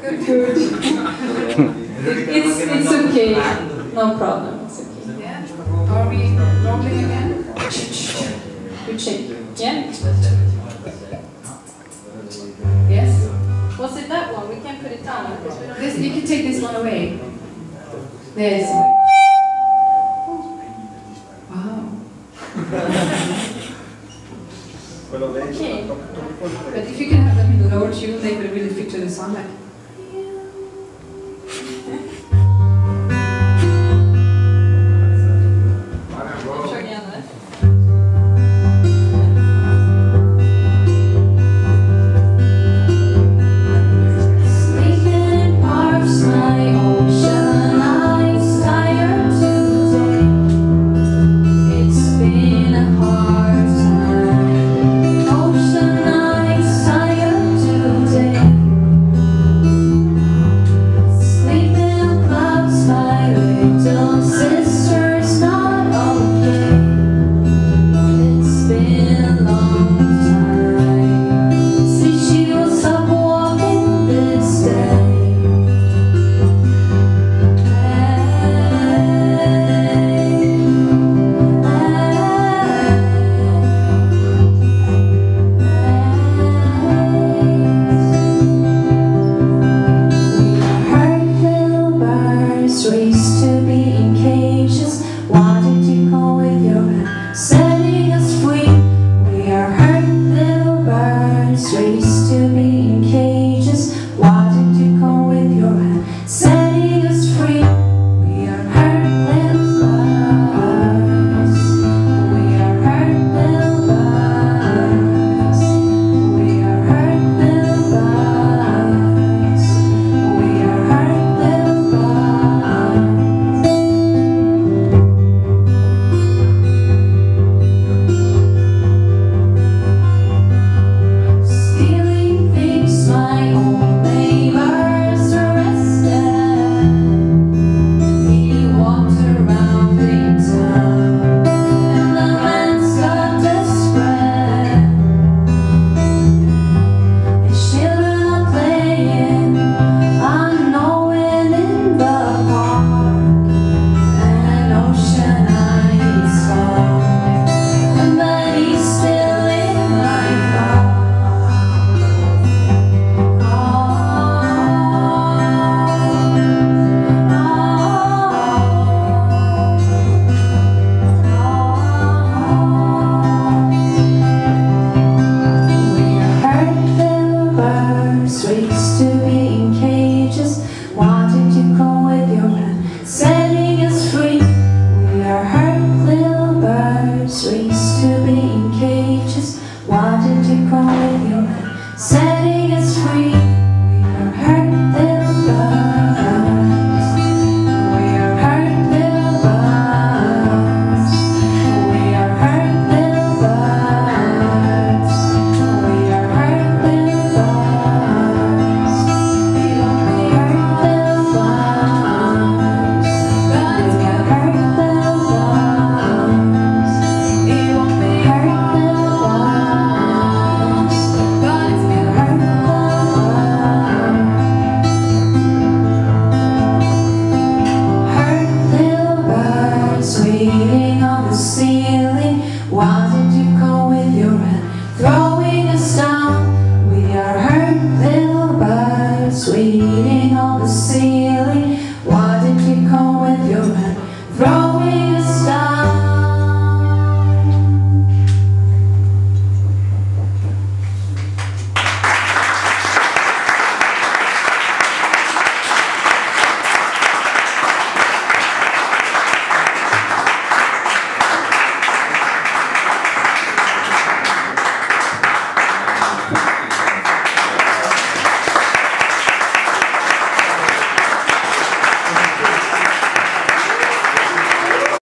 Good. It's okay. No problem. It's okay. Yeah. Are we rolling again? You check. Yeah? Yes. Was it that one? We can put it down. This, you can take this one away. There's away. Wow. Okay. But if you can have them in the lower tune, they will really fit to the song. Like. Kör igen där. Race to be in cages. Why did you go with your hand, setting us free? We are hurt little birds, raised to be in cages. Why did you go with your hand, setting us free? We are hurt little birds. We are hurt little birds. We are hurt little birds. We are hurt little birds. Stealing things my old neighbors arrested. He walked around in town, and the man got desperate. His children are playing unknowing in the park, and an ocean eyes fall, but he's still in my thought. We are hurt little birds, raised to be in cages. Why did you go with your hand, setting us free? We are hurt little birds, raised to be in cages. Why did you go with your hand, setting us free? We are hurt little birds. We are hurt little birds. We are hurt little birds. We are hurt little birds. We won't be hurt little birds. We are hurt little birds. We won't be hurt little birds. But it's been hurt little birds. Hurt little birds waiting on the ceiling. Why did you go with your hand, throwing us down? We are hurt little birds waiting on the ceiling.